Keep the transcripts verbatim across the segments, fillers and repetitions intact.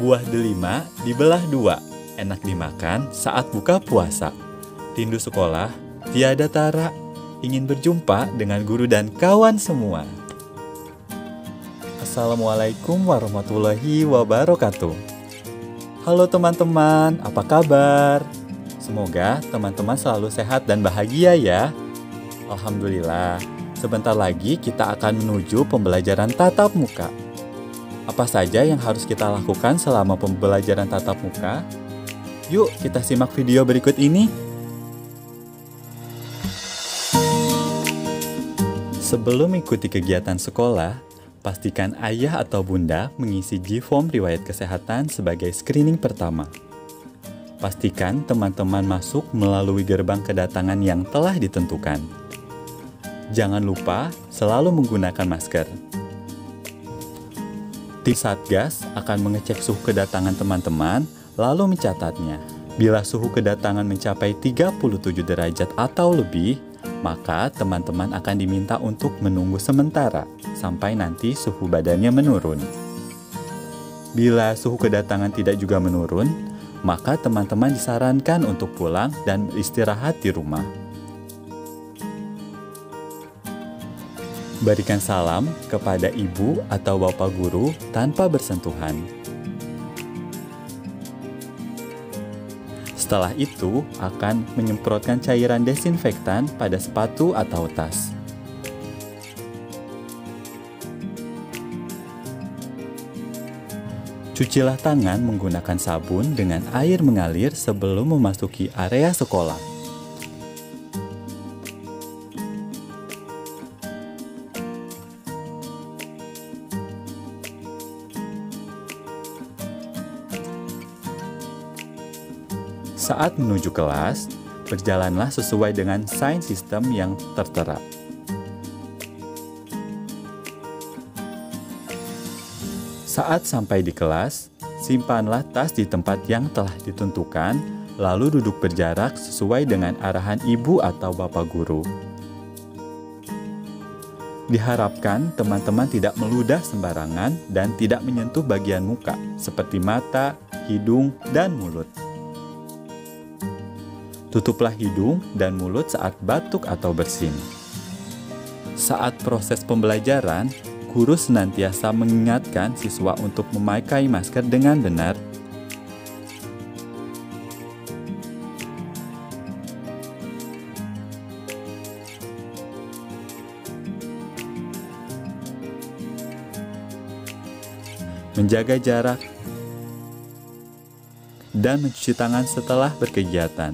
Buah delima dibelah dua, enak dimakan saat buka puasa. Rindu sekolah, tiada tara, ingin berjumpa dengan guru dan kawan semua. Assalamualaikum warahmatullahi wabarakatuh. Halo teman-teman, apa kabar? Semoga teman-teman selalu sehat dan bahagia ya. Alhamdulillah, sebentar lagi kita akan menuju pembelajaran tatap muka. Apa saja yang harus kita lakukan selama pembelajaran tatap muka? Yuk kita simak video berikut ini. Sebelum mengikuti kegiatan sekolah, pastikan ayah atau bunda mengisi G-form riwayat kesehatan sebagai screening pertama. Pastikan teman-teman masuk melalui gerbang kedatangan yang telah ditentukan. Jangan lupa selalu menggunakan masker. Tim Satgas akan mengecek suhu kedatangan teman-teman, lalu mencatatnya. Bila suhu kedatangan mencapai tiga puluh tujuh derajat atau lebih, maka teman-teman akan diminta untuk menunggu sementara sampai nanti suhu badannya menurun. Bila suhu kedatangan tidak juga menurun, maka teman-teman disarankan untuk pulang dan istirahat di rumah. Berikan salam kepada ibu atau bapak guru tanpa bersentuhan. Setelah itu, akan menyemprotkan cairan desinfektan pada sepatu atau tas. Cucilah tangan menggunakan sabun dengan air mengalir sebelum memasuki area sekolah. Saat menuju kelas, berjalanlah sesuai dengan sign sistem yang tertera. Saat sampai di kelas, simpanlah tas di tempat yang telah ditentukan, lalu duduk berjarak sesuai dengan arahan ibu atau bapak guru. Diharapkan teman-teman tidak meludah sembarangan dan tidak menyentuh bagian muka, seperti mata, hidung, dan mulut. Tutuplah hidung dan mulut saat batuk atau bersin. Saat proses pembelajaran, guru senantiasa mengingatkan siswa untuk memakai masker dengan benar. Menjaga jarak dan mencuci tangan setelah berkegiatan.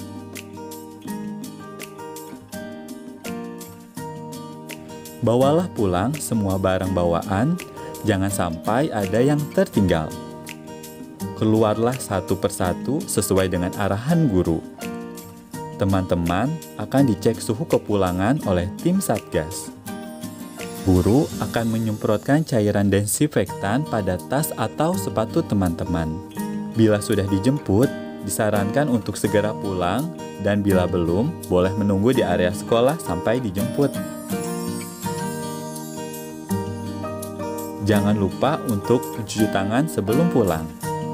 Bawalah pulang semua barang bawaan, jangan sampai ada yang tertinggal. Keluarlah satu persatu sesuai dengan arahan guru. Teman-teman akan dicek suhu kepulangan oleh tim Satgas. Guru akan menyemprotkan cairan desinfektan pada tas atau sepatu teman-teman. Bila sudah dijemput, disarankan untuk segera pulang, dan bila belum, boleh menunggu di area sekolah sampai dijemput. Jangan lupa untuk mencuci tangan sebelum pulang.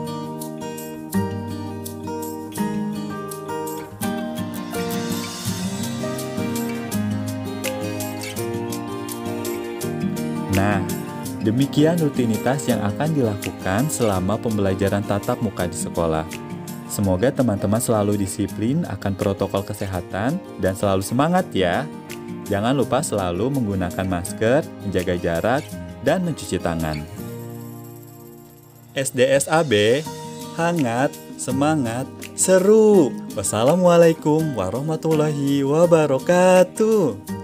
Nah, demikian rutinitas yang akan dilakukan selama pembelajaran tatap muka di sekolah. Semoga teman-teman selalu disiplin akan protokol kesehatan dan selalu semangat ya. Jangan lupa selalu menggunakan masker, menjaga jarak, dan mencuci tangan. S D S A B, hangat, semangat, seru. Wassalamualaikum warahmatullahi wabarakatuh.